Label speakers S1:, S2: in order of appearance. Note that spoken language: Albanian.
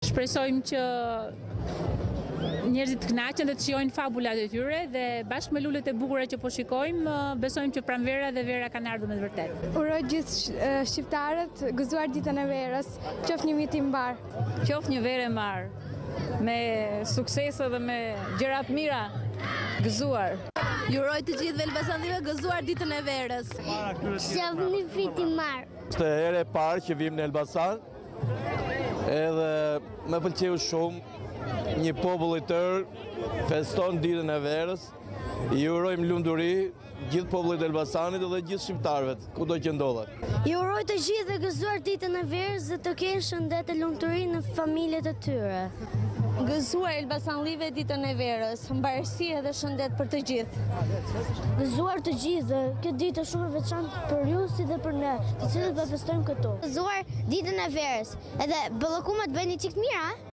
S1: Shpresojmë që njerëzit të kënaqen dhe të shijojnë fabulat e tyre dhe bashkë me lulet e bukura që po shikojmë, besojmë që pranvera dhe vera kanë ardhur me të vërtetë.
S2: Uroj gjithë shqiptarët gëzuar ditën e verës, qoftë një vit i mbar.
S3: Qoftë një verë e mbar, me suksese dhe me gjëra të mira, gëzuar.
S4: Ju uroj të gjithëve Elbasanëve gëzuar ditën e verës.
S2: Qoftë një vit i mbar.
S5: Është herë e parë që vim në Elbasan, edhe më pëlqeu shumë. Një popull i tërë feston ditën e verës. I urojmë lumturi gjithë popullit të Elbasanit dhe gjithë shqiptarëve, kudo që ndodhen.
S2: Ju uroj të gjithë dhe gëzuar ditën e verës dhe të kenë shëndet e lumturi në familjet e tyre.
S4: Gëzuar Elbasanëve ditën e verës, mbarësi dhe shëndet për të gjithë.
S2: Gëzuar të gjithë dhe këtë ditë është shumë e veçantë për ju si dhe për ne, të cilët do festojmë këtu.
S6: Gëzuar ditën e verës, edhe bëllëkumat bëjnë një çik mira.